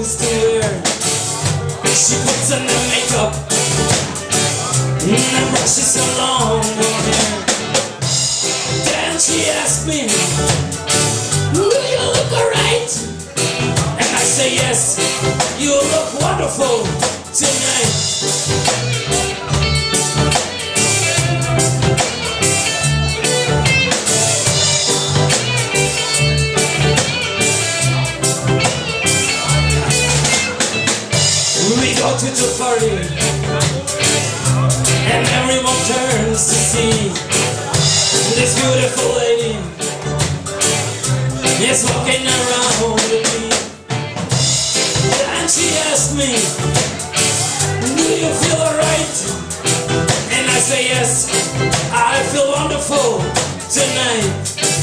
clothes to wear. She puts on the makeup and brushes her long hair. Then she asks me, do you look alright? And I say yes, you look wonderful tonight. We go to the party and everyone turns to see this beautiful lady is walking around with me. And she asked me, do you feel alright? And I say yes, I feel wonderful tonight.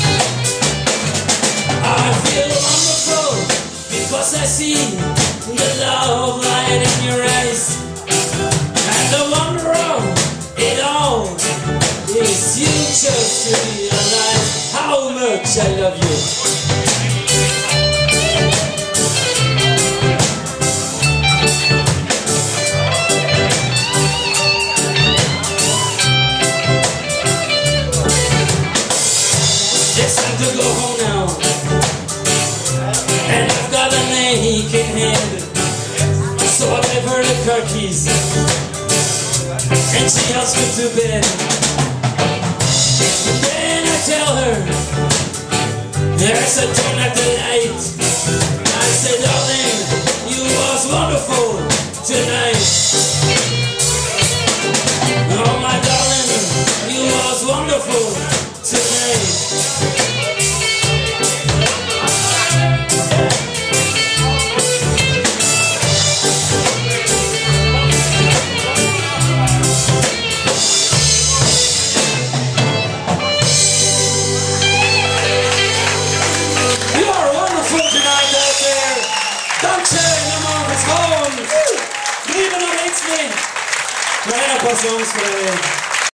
I feel wonderful because I see the love light in your eyes, and the wonder of it all is you just realize how much I love you. It's time to go home now, and I've got an aching head. So I gave her the car keys and she helps me to bed. Then I tell her there's a turn at the light. I say, darling, you was wonderful tonight. Oh my darling, you was wonderful tonight. Driven av Eidsvin. Kleiner Passions for deg.